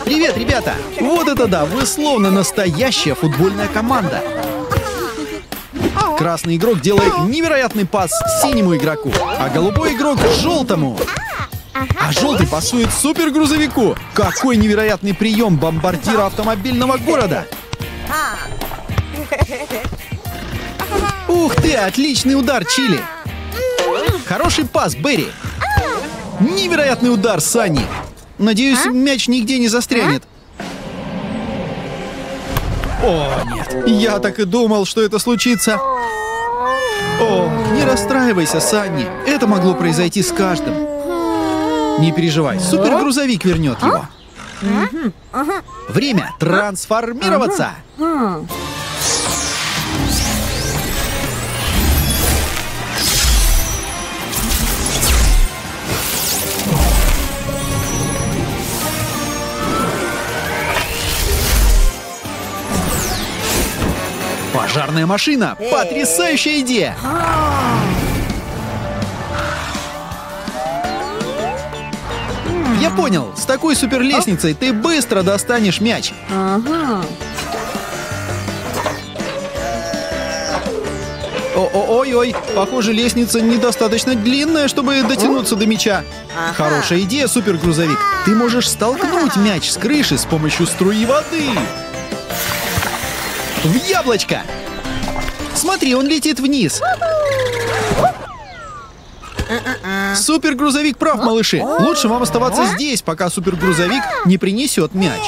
Привет, ребята! Вот это да! Вы словно настоящая футбольная команда. Красный игрок делает невероятный пас синему игроку, а голубой игрок желтому. А желтый пасует супергрузовику. Какой невероятный прием бомбардира автомобильного города! Ух ты, отличный удар, Чили! Хороший пас, Берри! Невероятный удар, Санни! Надеюсь, мяч нигде не застрянет. О, нет. Я так и думал, что это случится. О, не расстраивайся, Санни. Это могло произойти с каждым. Не переживай, супергрузовик вернет его. Время трансформироваться. Пожарная машина! Потрясающая идея! Я понял, с такой суперлестницей ты быстро достанешь мяч. Ой-ой, похоже, лестница недостаточно длинная, чтобы дотянуться до мяча. Хорошая идея, супергрузовик. Ты можешь столкнуть мяч с крыши с помощью струи воды. В яблочко! Смотри, он летит вниз. Супергрузовик прав, малыши. Лучше вам оставаться здесь, пока супергрузовик не принесет мяч.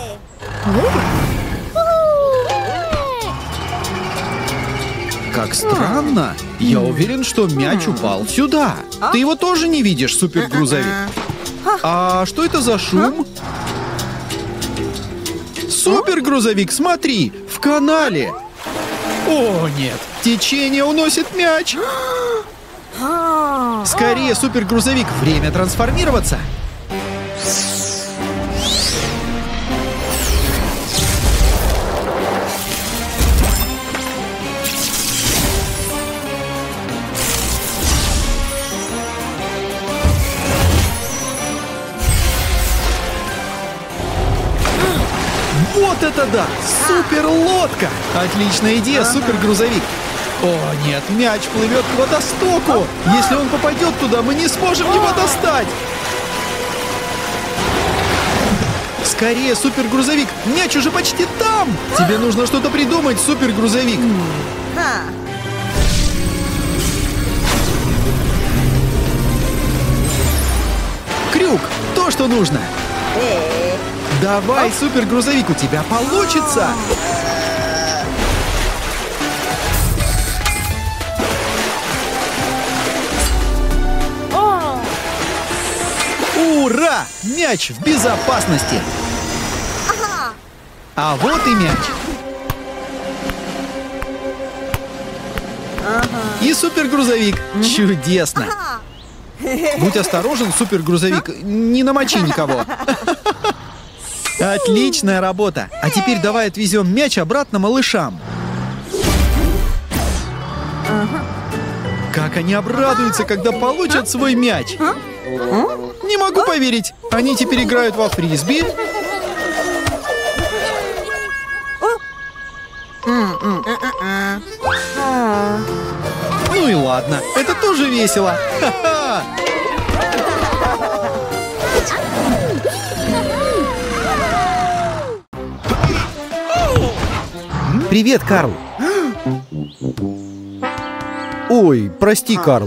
Как странно. Я уверен, что мяч упал сюда. Ты его тоже не видишь, супергрузовик? А что это за шум? Супергрузовик, смотри, в канале. О, нет, течение уносит мяч. Скорее, супергрузовик, время трансформироваться. Вот это да! Суперлодка! Отличная идея, супергрузовик! О, нет, мяч плывет к водостоку! Если он попадет туда, мы не сможем его достать! Скорее, супергрузовик! Мяч уже почти там! Тебе нужно что-то придумать, супергрузовик! Крюк! То, что нужно! Давай, супергрузовик, у тебя получится! Ура! Мяч в безопасности! А вот и мяч! И супергрузовик! Чудесно! Будь осторожен, супергрузовик, не намочи никого! Отличная работа! А теперь давай отвезем мяч обратно малышам. Как они обрадуются, когда получат свой мяч! Не могу поверить! Они теперь играют во фрисби. Ну и ладно, это тоже весело! Ха-ха! Привет, Карл. Ой, прости, Карл.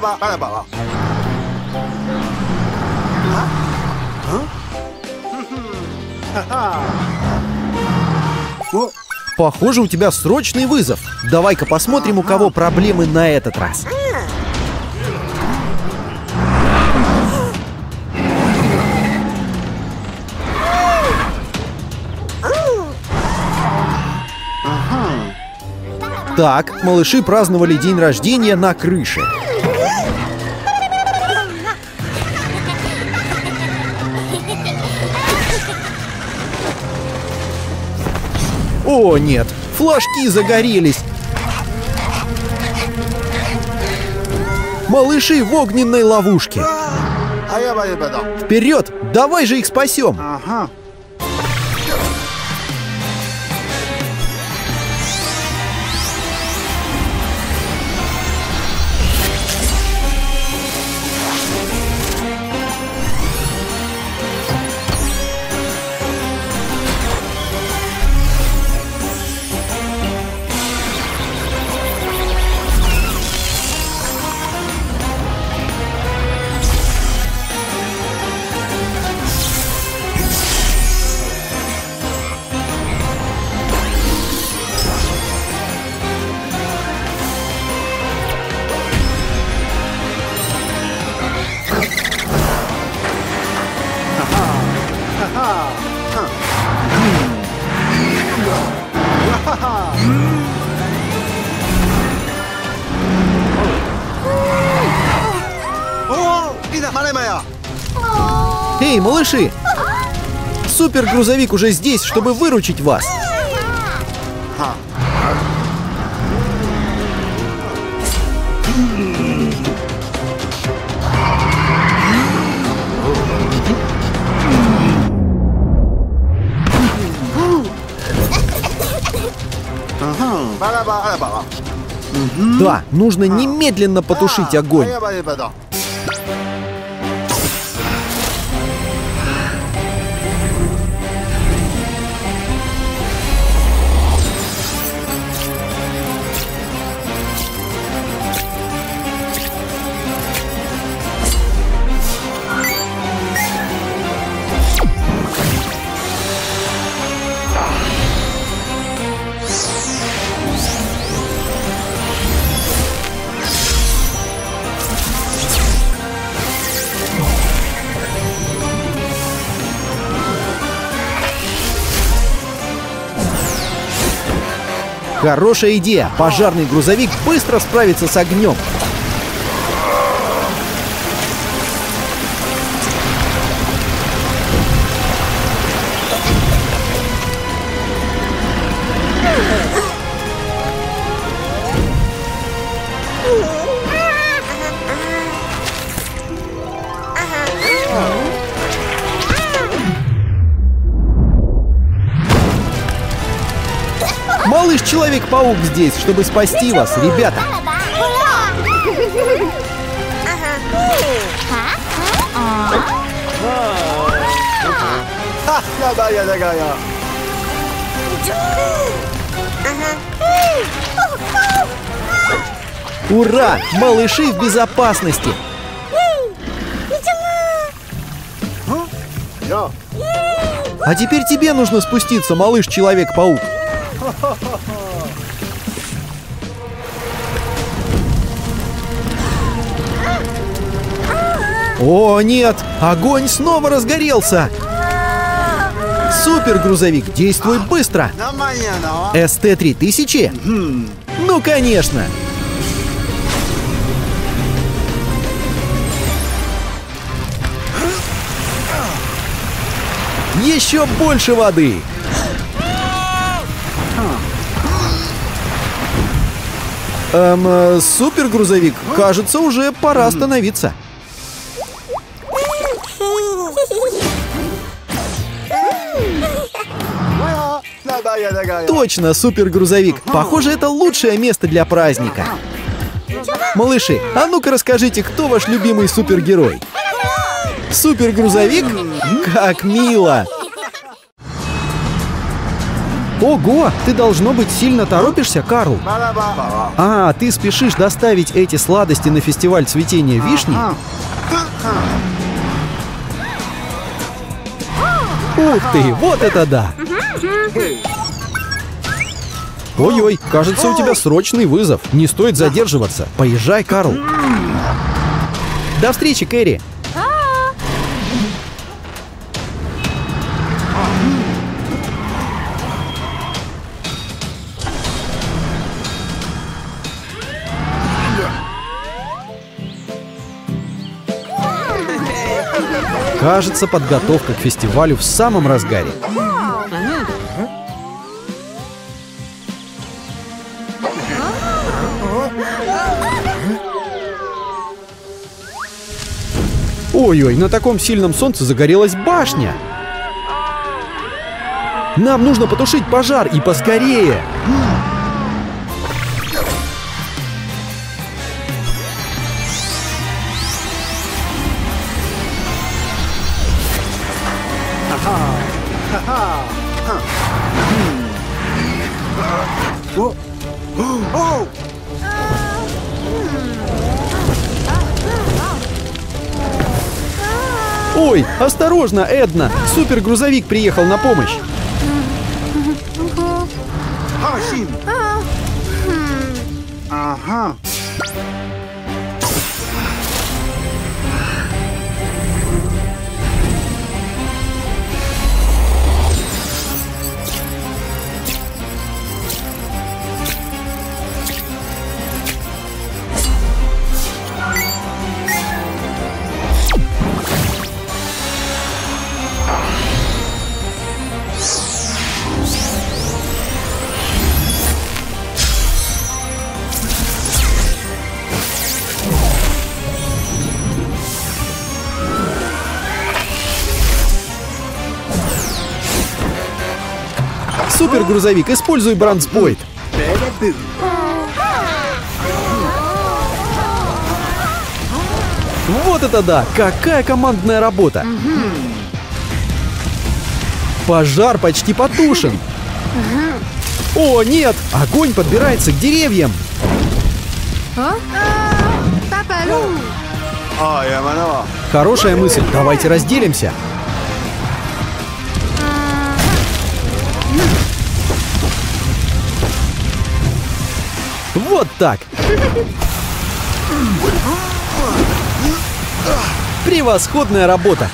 Похоже, у тебя срочный вызов. Давай-ка посмотрим, у кого проблемы на этот раз. Так, малыши праздновали день рождения на крыше. О, нет, флажки загорелись. Малыши в огненной ловушке. Вперед, давай же их спасем. Эй, малыши! Супергрузовик уже здесь, чтобы выручить вас. Да, нужно немедленно потушить огонь. Хорошая идея. Пожарный грузовик быстро справится с огнем. Малыш-человек-паук здесь, чтобы спасти вас, ребята. Ура! Малыши в безопасности! А теперь тебе нужно спуститься, малыш-человек-паук. О, нет! Огонь снова разгорелся! Супергрузовик, действуй быстро! СТ-3000? Ну, конечно! Еще больше воды! Супергрузовик, кажется, уже пора остановиться. Точно, супергрузовик. Похоже, это лучшее место для праздника. Малыши, а ну-ка расскажите, кто ваш любимый супергерой? Супергрузовик? Как мило! Ого, ты, должно быть, сильно торопишься, Карл? А, ты спешишь доставить эти сладости на фестиваль цветения вишни? Ух ты, вот это да! Ой-ой, кажется, у тебя срочный вызов. Не стоит задерживаться. Поезжай, Карл. До встречи, Кэрри. Кажется, подготовка к фестивалю в самом разгаре. Ой-ой, на таком сильном солнце загорелась башня. Нам нужно потушить пожар, и поскорее. Ой, осторожно, Эдна! Супергрузовик приехал на помощь. Супергрузовик, используй бронспойт. Вот это да! Какая командная работа! Пожар почти потушен. О, нет! Огонь подбирается к деревьям. Хорошая мысль. Давайте разделимся. Вот так. Превосходная работа.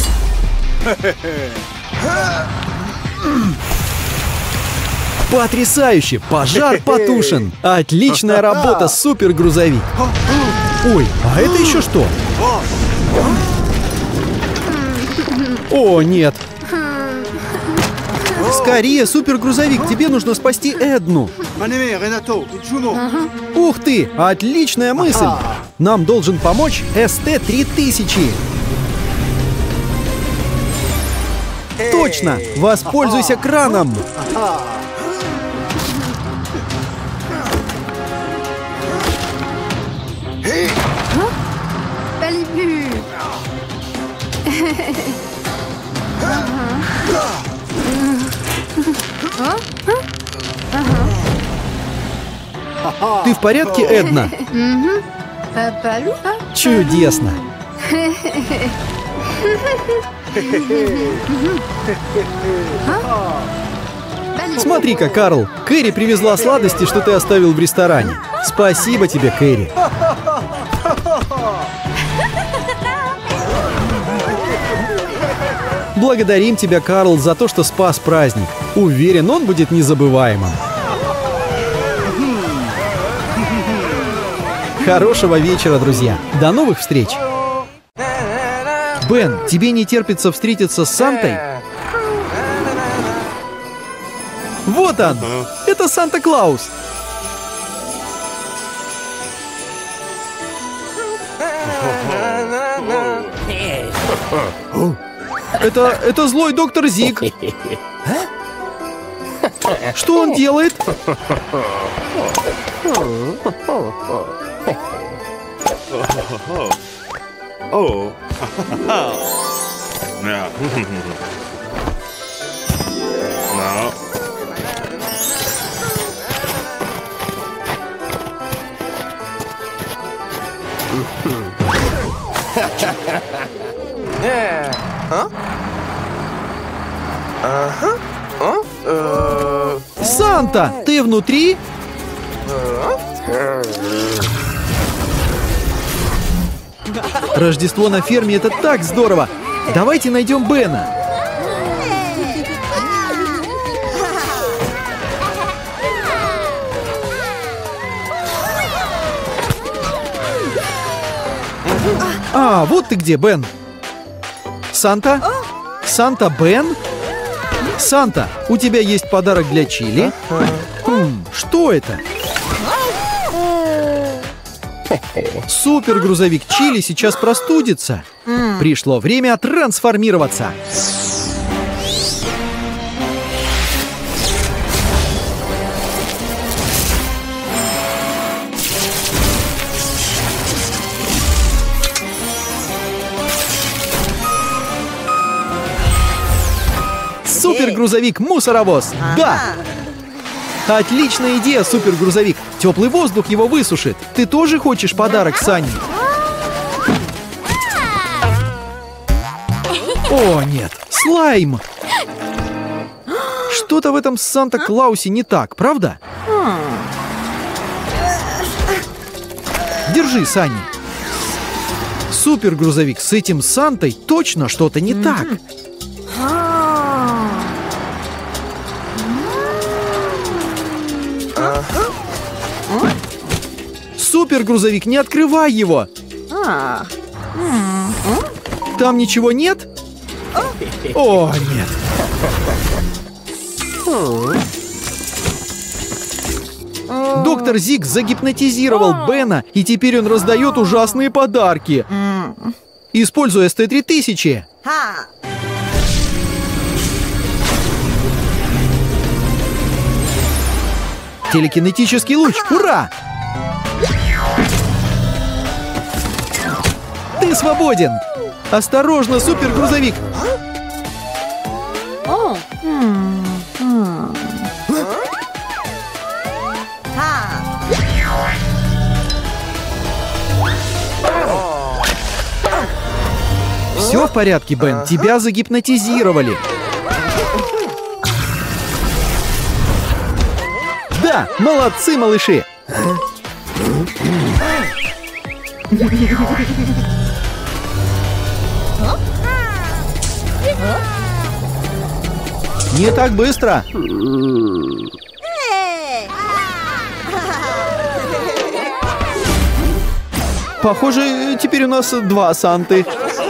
Потрясающе! Пожар потушен! Отличная работа, супергрузовик! Ой, а это еще что? О, нет! Скорее, супергрузовик, тебе нужно спасти Эдну! Ух ты! Отличная мысль! Нам должен помочь СТ-3000! Точно! Воспользуйся краном! Ты в порядке, Эдна? Чудесно! Смотри-ка, Карл, Кэрри привезла сладости, что ты оставил в ресторане. Спасибо тебе, Кэрри. Благодарим тебя, Карл, за то, что спас праздник. Уверен, он будет незабываемым. Хорошего вечера, друзья. До новых встреч. Бен, тебе не терпится встретиться с Сантой? Вот он! Это Санта-Клаус! Это злой доктор Зиг. Что он делает? Санта, ты внутри? Рождество на ферме — это так здорово! Давайте найдем Бена. А, вот ты где, Бен. Санта? Санта Бен? Санта, у тебя есть подарок для Чили? Что это? Супергрузовик Чили сейчас простудится. Пришло время трансформироваться. Супергрузовик-мусоровоз! Да! Отличная идея, супергрузовик! Теплый воздух его высушит. Ты тоже хочешь подарок Сане? О, нет! Слайм! Что-то в этом Санта-Клаусе не так, правда? Держи, Санни. Супергрузовик, с этим Сантой точно что-то не так. Супергрузовик, не открывай его! Там ничего нет? О, нет! Доктор Зиг загипнотизировал Бена, и теперь он раздает ужасные подарки. Используя СТ-3000. Телекинетический луч! Ура! Ты свободен! Осторожно, супергрузовик! Все в порядке, Бен. Тебя загипнотизировали. Да, молодцы, малыши. Не так быстро. Похоже, теперь у нас 2 Санты.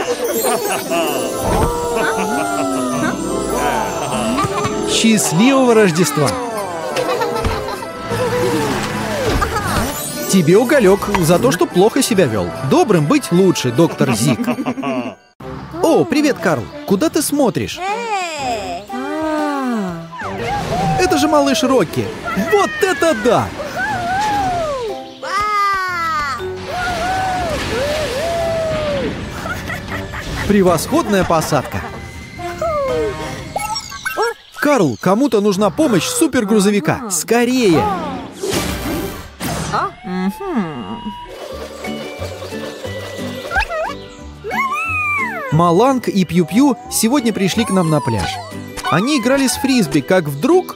Счастливого Рождества! Тебе уголек за то, что плохо себя вел. Добрым быть лучше, доктор Зик. О, привет, Карл. Куда ты смотришь? Это же малыш Рокки. Вот это да! Превосходная посадка. Карл, кому-то нужна помощь супергрузовика. Скорее! Маланг и Пью-Пью сегодня пришли к нам на пляж. Они играли с фрисби, как вдруг...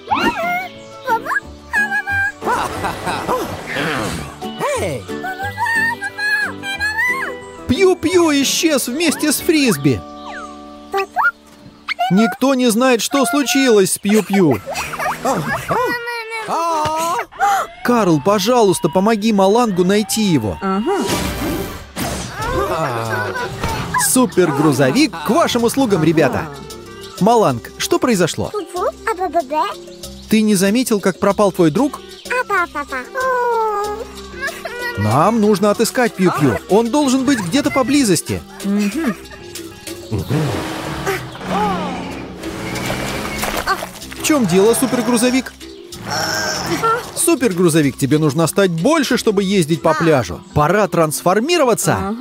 Пью-Пью исчез вместе с фрисби. Никто не знает, что случилось с Пью-Пью. Карл, пожалуйста, помоги Малангу найти его. Супергрузовик к вашим услугам, ребята. Маланг, что произошло? Ты не заметил, как пропал твой друг? Нам нужно отыскать Пью-Пью. Он должен быть где-то поблизости. В чем дело, супергрузовик? Супергрузовик, тебе нужно стать больше, чтобы ездить по пляжу. Пора трансформироваться.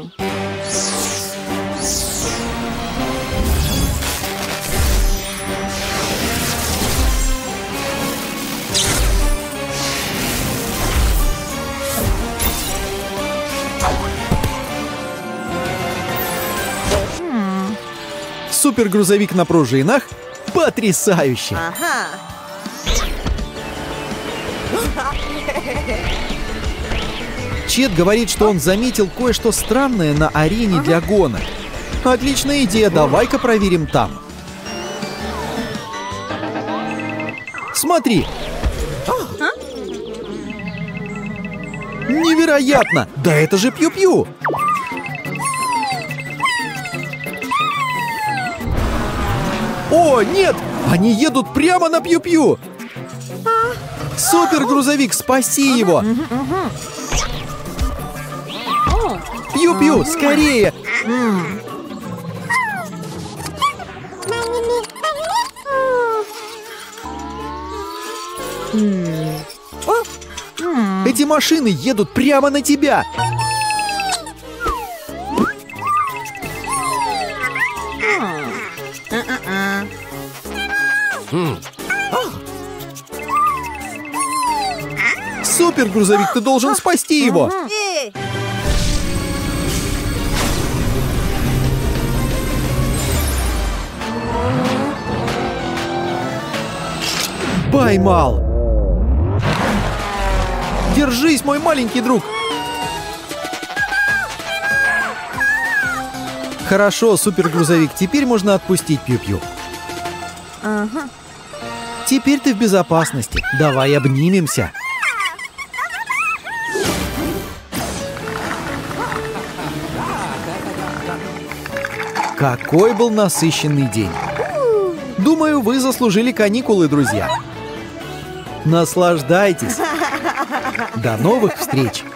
Супергрузовик на пружинах? Потрясающе! Чет говорит, что он заметил кое-что странное на арене для гонок. Отличная идея, давай-ка проверим там. Смотри! Невероятно! Да это же Пью-Пью! О, нет! Они едут прямо на Пью-Пью! Супергрузовик, спаси его! Пью-Пью, скорее! Эти машины едут прямо на тебя! Супергрузовик, ты должен спасти его! Поймал! Держись, мой маленький друг! Хорошо, супергрузовик, теперь можно отпустить Пью-Пью. Теперь ты в безопасности. Давай обнимемся. Какой был насыщенный день. Думаю, вы заслужили каникулы, друзья. Наслаждайтесь. До новых встреч!